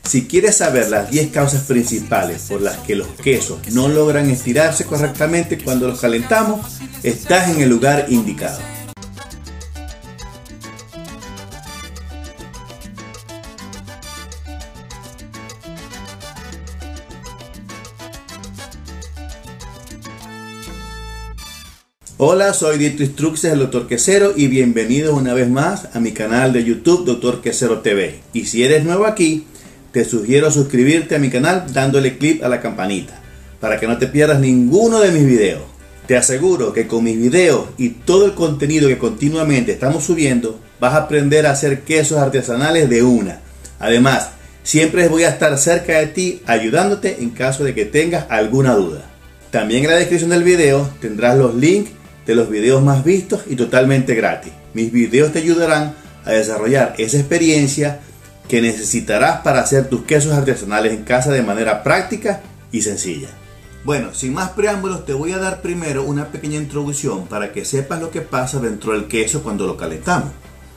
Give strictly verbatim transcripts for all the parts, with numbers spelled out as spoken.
Si quieres saber las diez causas principales por las que los quesos no logran estirarse correctamente cuando los calentamos, estás en el lugar indicado. Hola, soy Dietrich Truxes, el Doctor Quesero, y bienvenidos una vez más a mi canal de YouTube Doctor Quesero T V. Y si eres nuevo aquí, te sugiero suscribirte a mi canal dándole clic a la campanita para que no te pierdas ninguno de mis videos. Te aseguro que con mis videos y todo el contenido que continuamente estamos subiendo, vas a aprender a hacer quesos artesanales de una. Además, siempre voy a estar cerca de ti ayudándote en caso de que tengas alguna duda. También en la descripción del video tendrás los links de los videos más vistos y totalmente gratis. Mis videos te ayudarán a desarrollar esa experiencia que necesitarás para hacer tus quesos artesanales en casa de manera práctica y sencilla. Bueno, sin más preámbulos, te voy a dar primero una pequeña introducción para que sepas lo que pasa dentro del queso cuando lo calentamos.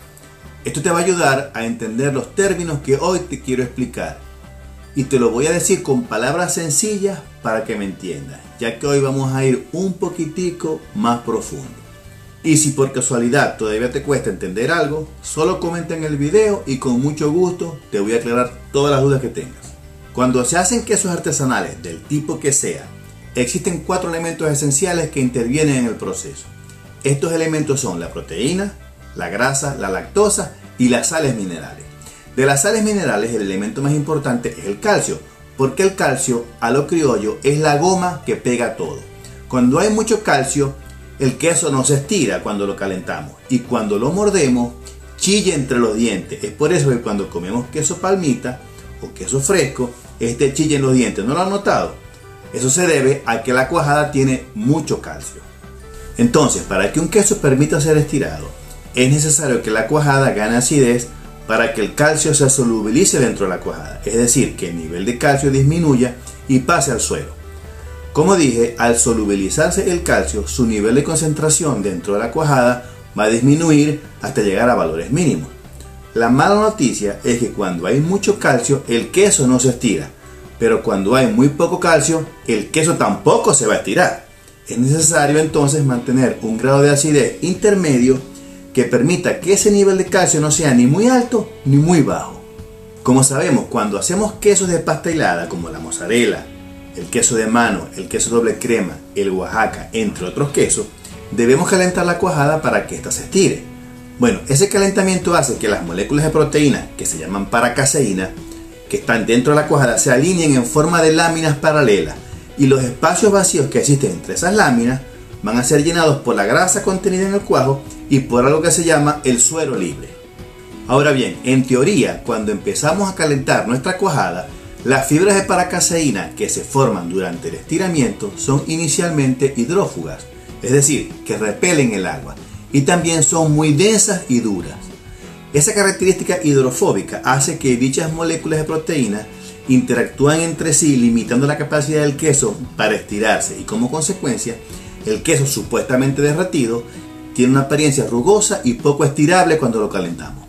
Esto te va a ayudar a entender los términos que hoy te quiero explicar. Y te lo voy a decir con palabras sencillas para que me entiendas, ya que hoy vamos a ir un poquitico más profundo. Y si por casualidad todavía te cuesta entender algo, solo comenta en el video y con mucho gusto te voy a aclarar todas las dudas que tengas. Cuando se hacen quesos artesanales del tipo que sea, existen cuatro elementos esenciales que intervienen en el proceso. Estos elementos son la proteína, la grasa, la lactosa y las sales minerales. De las sales minerales, el elemento más importante es el calcio, porque el calcio, a lo criollo, es la goma que pega todo. Cuando hay mucho calcio, el queso no se estira cuando lo calentamos, y cuando lo mordemos, chilla entre los dientes. Es por eso que cuando comemos queso palmita o queso fresco, este chilla en los dientes. ¿No lo han notado? Eso se debe a que la cuajada tiene mucho calcio. Entonces, para que un queso permita ser estirado, es necesario que la cuajada gane acidez para que el calcio se solubilice dentro de la cuajada, es decir, que el nivel de calcio disminuya y pase al suelo. Como dije, al solubilizarse el calcio, su nivel de concentración dentro de la cuajada va a disminuir hasta llegar a valores mínimos. La mala noticia es que cuando hay mucho calcio, el queso no se estira, pero cuando hay muy poco calcio, el queso tampoco se va a estirar. Es necesario entonces mantener un grado de acidez intermedio que permita que ese nivel de calcio no sea ni muy alto ni muy bajo. Como sabemos, cuando hacemos quesos de pasta hilada como la mozzarella, el queso de mano, el queso doble crema, el Oaxaca, entre otros quesos, debemos calentar la cuajada para que ésta se estire. Bueno, ese calentamiento hace que las moléculas de proteína, que se llaman paracaseína, que están dentro de la cuajada, se alineen en forma de láminas paralelas, y los espacios vacíos que existen entre esas láminas van a ser llenados por la grasa contenida en el cuajo y por algo que se llama el suero libre. Ahora bien, en teoría, cuando empezamos a calentar nuestra cuajada, las fibras de paracaseína que se forman durante el estiramiento son inicialmente hidrófugas, es decir, que repelen el agua, y también son muy densas y duras. Esa característica hidrofóbica hace que dichas moléculas de proteína interactúen entre sí, limitando la capacidad del queso para estirarse, y como consecuencia, el queso supuestamente derretido tiene una apariencia rugosa y poco estirable cuando lo calentamos.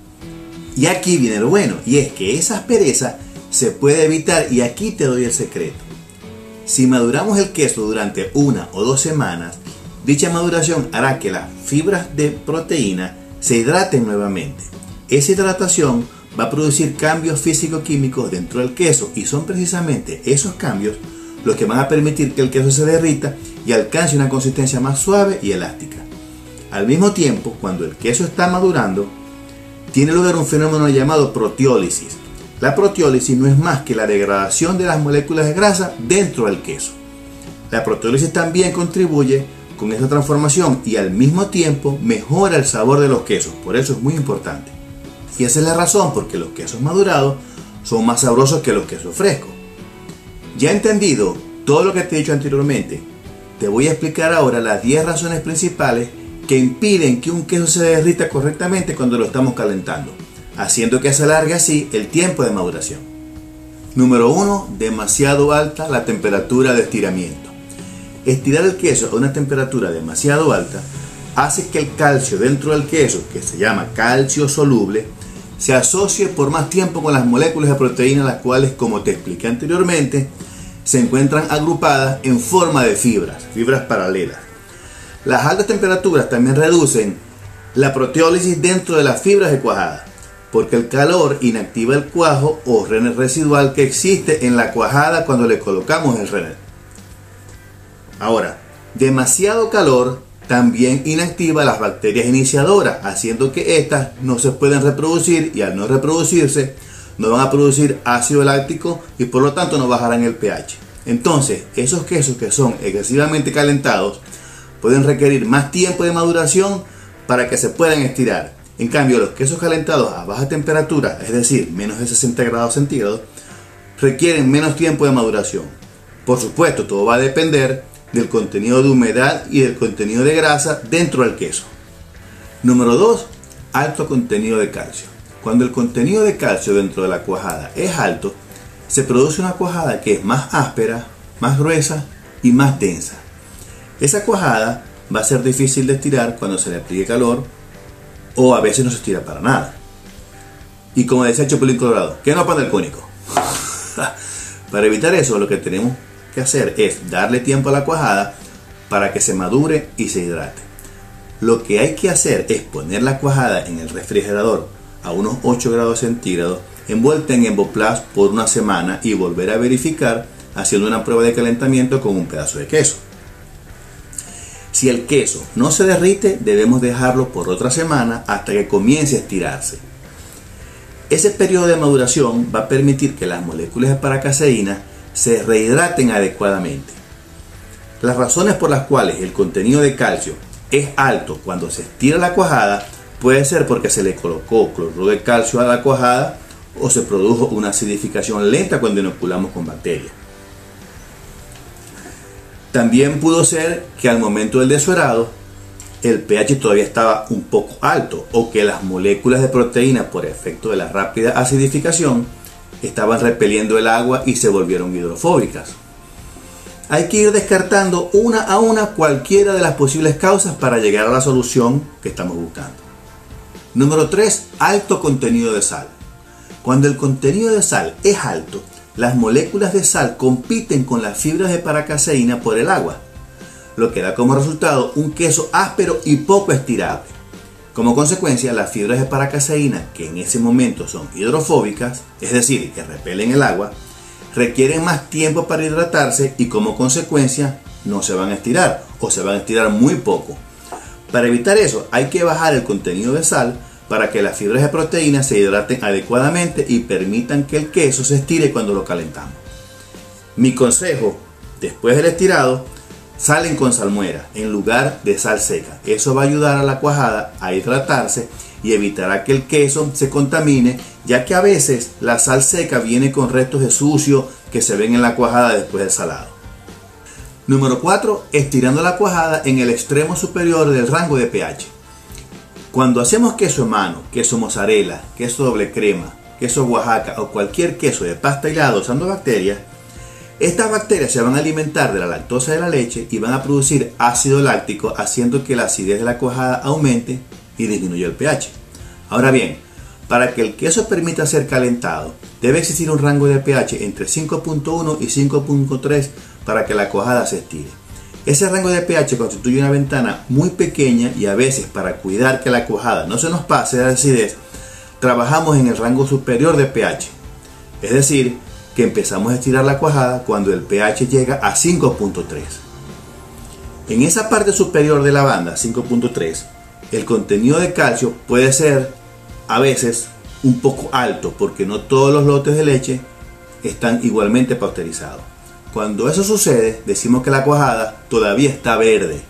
Y aquí viene lo bueno, y es que esa aspereza se puede evitar, y aquí te doy el secreto. Si maduramos el queso durante una o dos semanas, dicha maduración hará que las fibras de proteína se hidraten nuevamente. Esa hidratación va a producir cambios físico-químicos dentro del queso, y son precisamente esos cambios los que van a permitir que el queso se derrita y alcance una consistencia más suave y elástica. Al mismo tiempo, cuando el queso está madurando, tiene lugar un fenómeno llamado proteólisis. La proteólisis no es más que la degradación de las moléculas de grasa dentro del queso. La proteólisis también contribuye con esta transformación y al mismo tiempo mejora el sabor de los quesos, por eso es muy importante. Y esa es la razón por que los quesos madurados son más sabrosos que los quesos frescos. Ya entendido todo lo que te he dicho anteriormente, te voy a explicar ahora las diez razones principales que impiden que un queso se derrita correctamente cuando lo estamos calentando, haciendo que se alargue así el tiempo de maduración. Número uno. Demasiado alta la temperatura de estiramiento. Estirar el queso a una temperatura demasiado alta hace que el calcio dentro del queso, que se llama calcio soluble, se asocie por más tiempo con las moléculas de proteína, las cuales, como te expliqué anteriormente, se encuentran agrupadas en forma de fibras, fibras paralelas. Las altas temperaturas también reducen la proteólisis dentro de las fibras de cuajada, porque el calor inactiva el cuajo o renner residual que existe en la cuajada cuando le colocamos el renner. Ahora, demasiado calor también inactiva las bacterias iniciadoras, haciendo que éstas no se puedan reproducir, y al no reproducirse no van a producir ácido láctico y por lo tanto no bajarán el pH. Entonces, esos quesos que son excesivamente calentados pueden requerir más tiempo de maduración para que se puedan estirar. En cambio, los quesos calentados a baja temperatura, es decir, menos de sesenta grados centígrados, requieren menos tiempo de maduración. Por supuesto, todo va a depender del contenido de humedad y del contenido de grasa dentro del queso. Número dos. Alto contenido de calcio. Cuando el contenido de calcio dentro de la cuajada es alto, se produce una cuajada que es más áspera, más gruesa y más densa. Esa cuajada va a ser difícil de estirar cuando se le aplique calor, o a veces no se estira para nada. Y como decía Chapulín Colorado, ¿qué no pasa el cónico? Para evitar eso, lo que tenemos que hacer es darle tiempo a la cuajada para que se madure y se hidrate. Lo que hay que hacer es poner la cuajada en el refrigerador a unos ocho grados centígrados, envuelta en Emboplast por una semana, y volver a verificar haciendo una prueba de calentamiento con un pedazo de queso. Si el queso no se derrite, debemos dejarlo por otra semana hasta que comience a estirarse. Ese periodo de maduración va a permitir que las moléculas de paracaseína se rehidraten adecuadamente. Las razones por las cuales el contenido de calcio es alto cuando se estira la cuajada puede ser porque se le colocó cloruro de calcio a la cuajada o se produjo una acidificación lenta cuando inoculamos con bacterias. También pudo ser que al momento del desuerado el pH todavía estaba un poco alto, o que las moléculas de proteína, por efecto de la rápida acidificación, estaban repeliendo el agua y se volvieron hidrofóbicas. Hay que ir descartando una a una cualquiera de las posibles causas para llegar a la solución que estamos buscando. Número tres. Alto contenido de sal. Cuando el contenido de sal es alto, las moléculas de sal compiten con las fibras de paracaseína por el agua, lo que da como resultado un queso áspero y poco estirable. Como consecuencia, las fibras de paracaseína, que en ese momento son hidrofóbicas, es decir, que repelen el agua, requieren más tiempo para hidratarse y como consecuencia no se van a estirar, o se van a estirar muy poco. Para evitar eso, hay que bajar el contenido de sal para que las fibras de proteína se hidraten adecuadamente y permitan que el queso se estire cuando lo calentamos. Mi consejo: después del estirado, salen con salmuera en lugar de sal seca. Eso va a ayudar a la cuajada a hidratarse y evitará que el queso se contamine, ya que a veces la sal seca viene con restos de sucio que se ven en la cuajada después del salado. Número cuatro. Estirando la cuajada en el extremo superior del rango de pH. Cuando hacemos queso en mano, queso mozzarella, queso doble crema, queso Oaxaca o cualquier queso de pasta hilada usando bacterias, estas bacterias se van a alimentar de la lactosa de la leche y van a producir ácido láctico, haciendo que la acidez de la cuajada aumente y disminuya el pH. Ahora bien, para que el queso permita ser calentado, debe existir un rango de pH entre cinco punto uno y cinco punto tres para que la cuajada se estire. Ese rango de pH constituye una ventana muy pequeña y a veces, para cuidar que la cuajada no se nos pase de acidez, trabajamos en el rango superior de pH. Es decir, que empezamos a estirar la cuajada cuando el pH llega a cinco punto tres. En esa parte superior de la banda, cinco punto tres, el contenido de calcio puede ser a veces un poco alto porque no todos los lotes de leche están igualmente pasteurizados. Cuando eso sucede, decimos que la cuajada todavía está verde.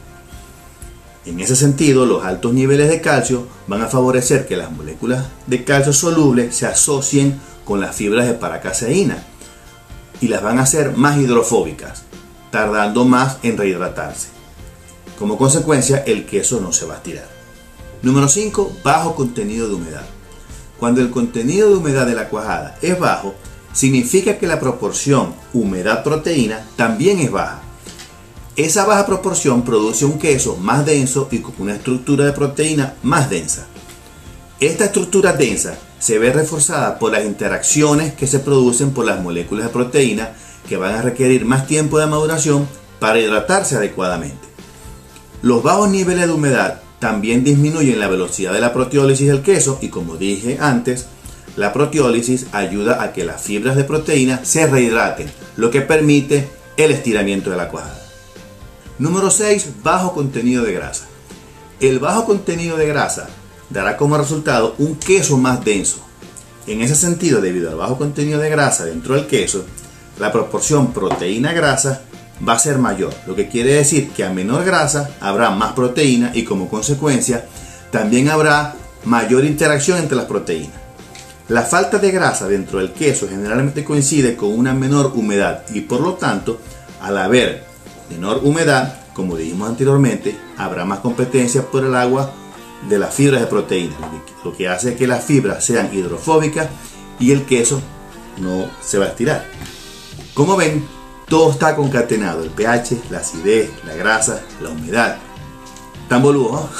En ese sentido, los altos niveles de calcio van a favorecer que las moléculas de calcio soluble se asocien con las fibras de paracaseína y las van a hacer más hidrofóbicas, tardando más en rehidratarse. Como consecuencia, el queso no se va a estirar. Número cinco. Bajo contenido de humedad. Cuando el contenido de humedad de la cuajada es bajo, significa que la proporción humedad-proteína también es baja. Esa baja proporción produce un queso más denso y con una estructura de proteína más densa. Esta estructura densa se ve reforzada por las interacciones que se producen por las moléculas de proteína que van a requerir más tiempo de maduración para hidratarse adecuadamente. Los bajos niveles de humedad también disminuyen la velocidad de la proteólisis del queso y, como dije antes, la proteólisis ayuda a que las fibras de proteína se rehidraten, lo que permite el estiramiento de la cuajada. Número seis. Bajo contenido de grasa. El bajo contenido de grasa dará como resultado un queso más denso. En ese sentido, debido al bajo contenido de grasa dentro del queso, la proporción proteína-grasa va a ser mayor, lo que quiere decir que a menor grasa habrá más proteína y, como consecuencia, también habrá mayor interacción entre las proteínas. La falta de grasa dentro del queso generalmente coincide con una menor humedad y, por lo tanto, al haber menor humedad, como dijimos anteriormente, habrá más competencia por el agua de las fibras de proteína, lo que hace que las fibras sean hidrofóbicas y el queso no se va a estirar. Como ven, todo está concatenado: el pH, la acidez, la grasa, la humedad. Tan boludo, ¿no?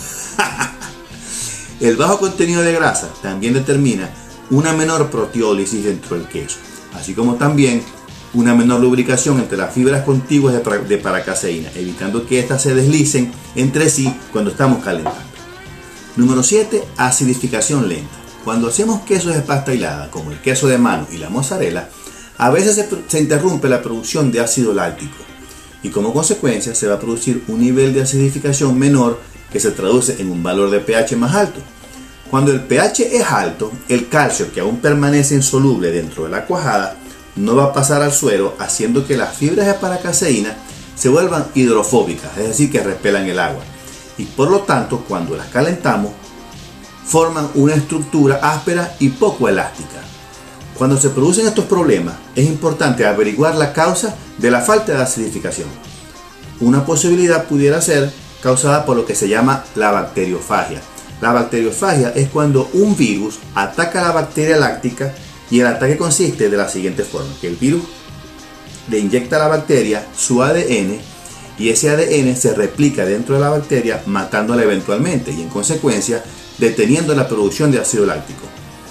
El bajo contenido de grasa también determina una menor proteólisis dentro del queso, así como también una menor lubricación entre las fibras contiguas de paracaseína, evitando que éstas se deslicen entre sí cuando estamos calentando. Número siete. Acidificación lenta. Cuando hacemos quesos de pasta hilada, como el queso de mano y la mozzarella, a veces se, se interrumpe la producción de ácido láctico y, como consecuencia, se va a producir un nivel de acidificación menor que se traduce en un valor de pH más alto. Cuando el pH es alto, el calcio, que aún permanece insoluble dentro de la cuajada, no va a pasar al suero, haciendo que las fibras de paracaseína se vuelvan hidrofóbicas, es decir, que repelan el agua. Y por lo tanto, cuando las calentamos, forman una estructura áspera y poco elástica. Cuando se producen estos problemas, es importante averiguar la causa de la falta de acidificación. Una posibilidad pudiera ser causada por lo que se llama la bacteriofagia. La bacteriofagia es cuando un virus ataca a la bacteria láctica, y el ataque consiste de la siguiente forma: que el virus le inyecta a la bacteria su A D N y ese A D N se replica dentro de la bacteria, matándola eventualmente y, en consecuencia, deteniendo la producción de ácido láctico.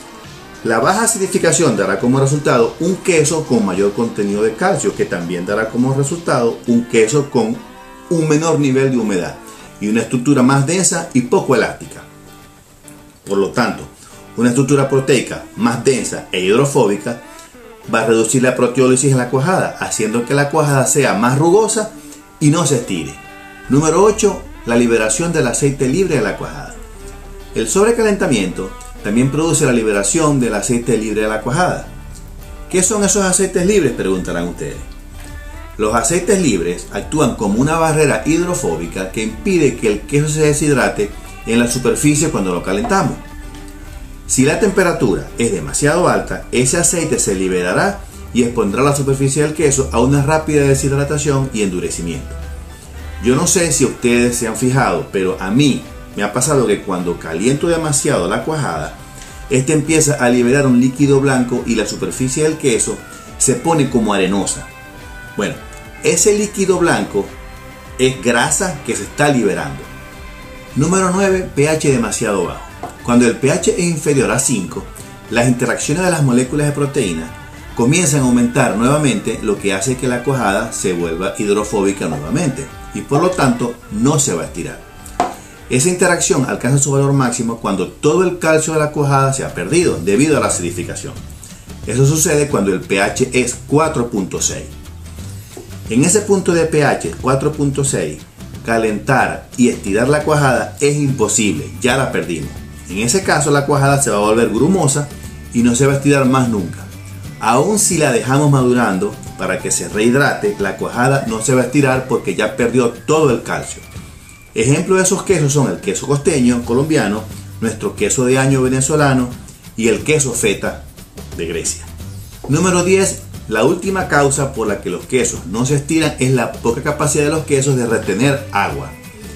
La baja acidificación dará como resultado un queso con mayor contenido de calcio, que también dará como resultado un queso con un menor nivel de humedad y una estructura más densa y poco elástica. Por lo tanto, una estructura proteica más densa e hidrofóbica va a reducir la proteólisis en la cuajada, haciendo que la cuajada sea más rugosa y no se estire. Número ocho. La liberación del aceite libre de la cuajada. El sobrecalentamiento también produce la liberación del aceite libre de la cuajada. ¿Qué son esos aceites libres?, preguntarán ustedes. Los aceites libres actúan como una barrera hidrofóbica que impide que el queso se deshidrate en la superficie cuando lo calentamos. Si la temperatura es demasiado alta, ese aceite se liberará y expondrá la superficie del queso a una rápida deshidratación y endurecimiento. Yo no sé si ustedes se han fijado, pero a mí me ha pasado que cuando caliento demasiado la cuajada, este empieza a liberar un líquido blanco y la superficie del queso se pone como arenosa. Bueno, ese líquido blanco es grasa que se está liberando. Número nueve. pH demasiado bajo. Cuando el pH es inferior a cinco, las interacciones de las moléculas de proteína comienzan a aumentar nuevamente, lo que hace que la cuajada se vuelva hidrofóbica nuevamente y, por lo tanto, no se va a estirar. Esa interacción alcanza su valor máximo cuando todo el calcio de la cuajada se ha perdido debido a la acidificación. Eso sucede cuando el pH es cuatro punto seis. En ese punto de pH cuatro punto seis, calentar y estirar la cuajada es imposible, ya la perdimos. En ese caso, la cuajada se va a volver grumosa y no se va a estirar más nunca. Aun si la dejamos madurando para que se rehidrate, la cuajada no se va a estirar porque ya perdió todo el calcio. Ejemplos de esos quesos son el queso costeño colombiano, nuestro queso de año venezolano y el queso feta de Grecia. Número diez. La última causa por la que los quesos no se estiran es la poca capacidad de los quesos de retener agua.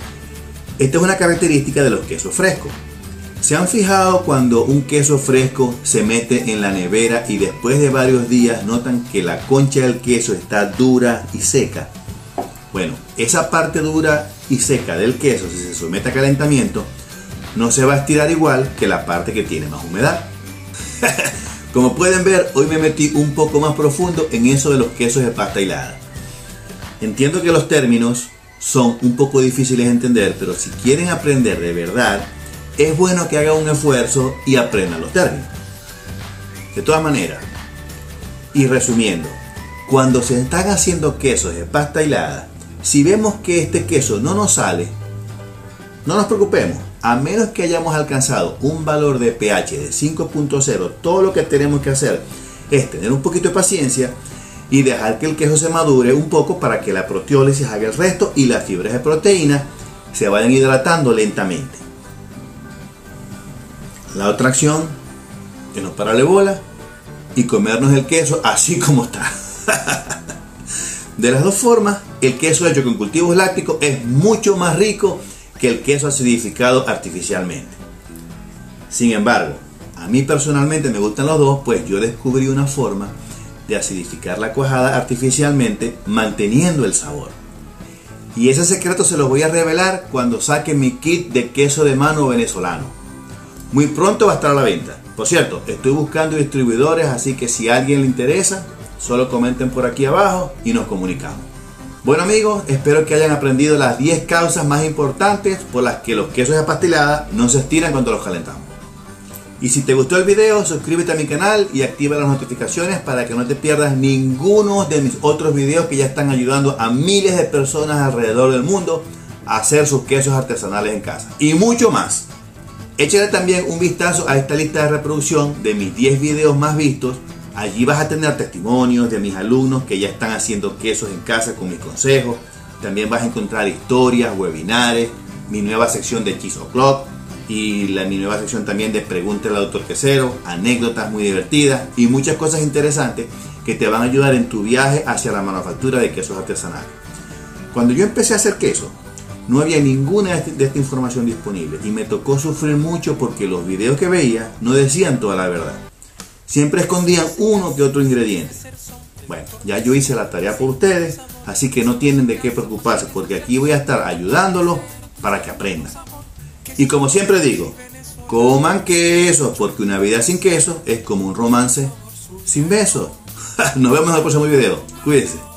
Esta es una característica de los quesos frescos. ¿Se han fijado cuando un queso fresco se mete en la nevera y después de varios días notan que la concha del queso está dura y seca? Bueno, esa parte dura y seca del queso, si se somete a calentamiento, no se va a estirar igual que la parte que tiene más humedad. Como pueden ver, hoy me metí un poco más profundo en eso de los quesos de pasta hilada. Entiendo que los términos son un poco difíciles de entender, pero si quieren aprender de verdad, es bueno que hagan un esfuerzo y aprendan los términos. De todas maneras, y resumiendo, cuando se están haciendo quesos de pasta hilada, si vemos que este queso no nos sale, no nos preocupemos. A menos que hayamos alcanzado un valor de pH de cinco punto cero, todo lo que tenemos que hacer es tener un poquito de paciencia y dejar que el queso se madure un poco para que la proteólisis haga el resto y las fibras de proteína se vayan hidratando lentamente. La otra acción es no pararle bola y comernos el queso así como está. De las dos formas, el queso hecho con cultivos lácticos es mucho más rico que el queso acidificado artificialmente. Sin embargo, a mí personalmente me gustan los dos, pues yo descubrí una forma de acidificar la cuajada artificialmente manteniendo el sabor. Y ese secreto se los voy a revelar cuando saque mi kit de queso de mano venezolano. Muy pronto va a estar a la venta. Por cierto, estoy buscando distribuidores, así que si a alguien le interesa, solo comenten por aquí abajo y nos comunicamos. Bueno amigos, espero que hayan aprendido las diez causas más importantes por las que los quesos de pasta hilada no se estiran cuando los calentamos. Y si te gustó el video, suscríbete a mi canal y activa las notificaciones para que no te pierdas ninguno de mis otros videos que ya están ayudando a miles de personas alrededor del mundo a hacer sus quesos artesanales en casa. Y mucho más. Échale también un vistazo a esta lista de reproducción de mis diez videos más vistos. Allí vas a tener testimonios de mis alumnos que ya están haciendo quesos en casa con mis consejos. También vas a encontrar historias, webinares, mi nueva sección de Cheese O'Clock y la, mi nueva sección también de Pregúntale al Doctor Quesero, anécdotas muy divertidas y muchas cosas interesantes que te van a ayudar en tu viaje hacia la manufactura de quesos artesanales. Cuando yo empecé a hacer queso, no había ninguna de, este, de esta información disponible y me tocó sufrir mucho porque los videos que veía no decían toda la verdad. Siempre escondían uno que otro ingrediente. Bueno, ya yo hice la tarea por ustedes, así que no tienen de qué preocuparse porque aquí voy a estar ayudándolos para que aprendan. Y como siempre digo, coman queso porque una vida sin queso es como un romance sin besos. Nos vemos en el próximo video. Cuídense.